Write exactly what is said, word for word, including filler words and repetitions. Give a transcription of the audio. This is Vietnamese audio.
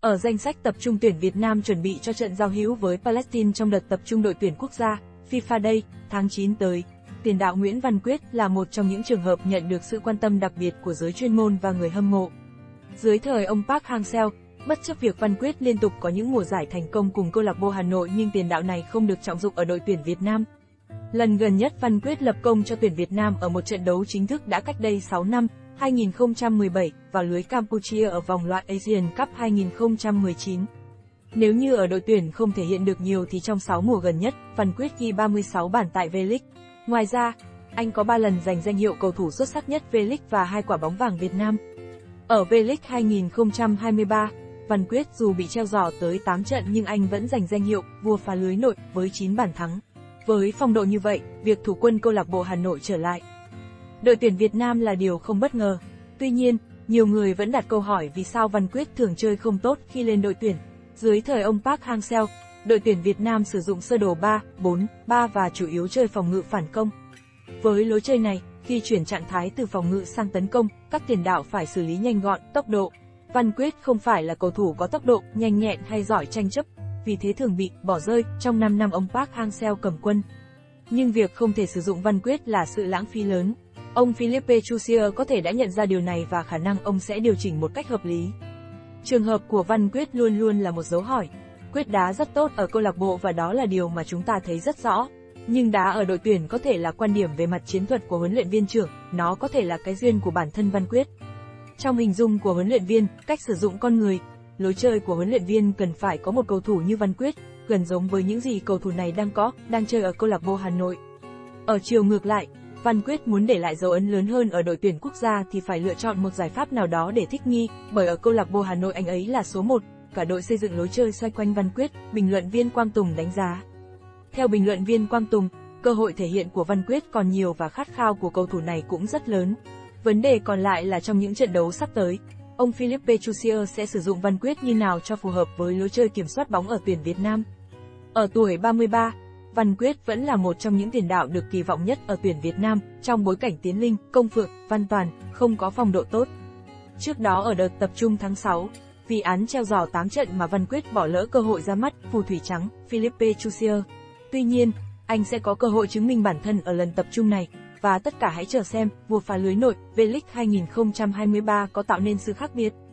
Ở danh sách tập trung tuyển Việt Nam chuẩn bị cho trận giao hữu với Palestine trong đợt tập trung đội tuyển quốc gia FIFA Day tháng chín tới, tiền đạo Nguyễn Văn Quyết là một trong những trường hợp nhận được sự quan tâm đặc biệt của giới chuyên môn và người hâm mộ. Dưới thời ông Park Hang-seo, bất chấp việc Văn Quyết liên tục có những mùa giải thành công cùng câu lạc bộ Hà Nội nhưng tiền đạo này không được trọng dụng ở đội tuyển Việt Nam. Lần gần nhất Văn Quyết lập công cho tuyển Việt Nam ở một trận đấu chính thức đã cách đây sáu năm, hai nghìn không trăm mười bảy, vào lưới Campuchia ở vòng loại Asian Cup hai nghìn không trăm mười chín. Nếu như ở đội tuyển không thể hiện được nhiều thì trong sáu mùa gần nhất, Văn Quyết ghi ba mươi sáu bàn tại V-League. Ngoài ra, anh có ba lần giành danh hiệu cầu thủ xuất sắc nhất V-League và hai quả bóng vàng Việt Nam. Ở V-League hai nghìn không trăm hai mươi ba, Văn Quyết dù bị treo giò tới tám trận nhưng anh vẫn giành danh hiệu vua phá lưới nội với chín bàn thắng. Với phong độ như vậy, việc thủ quân câu lạc bộ Hà Nội trở lại đội tuyển Việt Nam là điều không bất ngờ. Tuy nhiên, nhiều người vẫn đặt câu hỏi vì sao Văn Quyết thường chơi không tốt khi lên đội tuyển. Dưới thời ông Park Hang-seo, đội tuyển Việt Nam sử dụng sơ đồ ba bốn ba và chủ yếu chơi phòng ngự phản công. Với lối chơi này, khi chuyển trạng thái từ phòng ngự sang tấn công, các tiền đạo phải xử lý nhanh gọn, tốc độ. Văn Quyết không phải là cầu thủ có tốc độ, nhanh nhẹn hay giỏi tranh chấp, vì thế thường bị bỏ rơi trong năm năm ông Park Hang-seo cầm quân. Nhưng việc không thể sử dụng Văn Quyết là sự lãng phí lớn. Ông Philippe Chusier có thể đã nhận ra điều này và khả năng ông sẽ điều chỉnh một cách hợp lý. Trường hợp của Văn Quyết luôn luôn là một dấu hỏi. Quyết đá rất tốt ở câu lạc bộ và đó là điều mà chúng ta thấy rất rõ. Nhưng đá ở đội tuyển có thể là quan điểm về mặt chiến thuật của huấn luyện viên trưởng, nó có thể là cái duyên của bản thân Văn Quyết. Trong hình dung của huấn luyện viên, cách sử dụng con người, lối chơi của huấn luyện viên cần phải có một cầu thủ như Văn Quyết, gần giống với những gì cầu thủ này đang có, đang chơi ở câu lạc bộ Hà Nội. Ở chiều ngược lại, Văn Quyết muốn để lại dấu ấn lớn hơn ở đội tuyển quốc gia thì phải lựa chọn một giải pháp nào đó để thích nghi, bởi ở câu lạc bộ Hà Nội anh ấy là số một, cả đội xây dựng lối chơi xoay quanh Văn Quyết, bình luận viên Quang Tùng đánh giá. Theo bình luận viên Quang Tùng, cơ hội thể hiện của Văn Quyết còn nhiều và khát khao của cầu thủ này cũng rất lớn. Vấn đề còn lại là trong những trận đấu sắp tới, ông Philippe Chusier sẽ sử dụng Văn Quyết như nào cho phù hợp với lối chơi kiểm soát bóng ở tuyển Việt Nam. Ở tuổi ba mươi ba, Văn Quyết vẫn là một trong những tiền đạo được kỳ vọng nhất ở tuyển Việt Nam, trong bối cảnh Tiến Linh, Công Phượng, Văn Toàn không có phong độ tốt. Trước đó ở đợt tập trung tháng sáu, vì án treo giò tám trận mà Văn Quyết bỏ lỡ cơ hội ra mắt phù thủy trắng Philippe Chusier. Tuy nhiên, anh sẽ có cơ hội chứng minh bản thân ở lần tập trung này, và tất cả hãy chờ xem vua phá lưới nội V-League hai nghìn không trăm hai mươi ba có tạo nên sự khác biệt.